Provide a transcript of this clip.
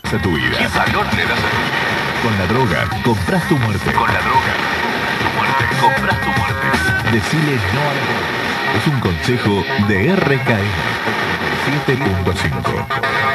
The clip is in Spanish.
a tu vida. ¿Qué valor le das a tu vida? Con la droga, compras tu muerte. Con la droga, tu muerte, compras tu muerte. Decile no a la droga. Es un consejo de RKM 7.5.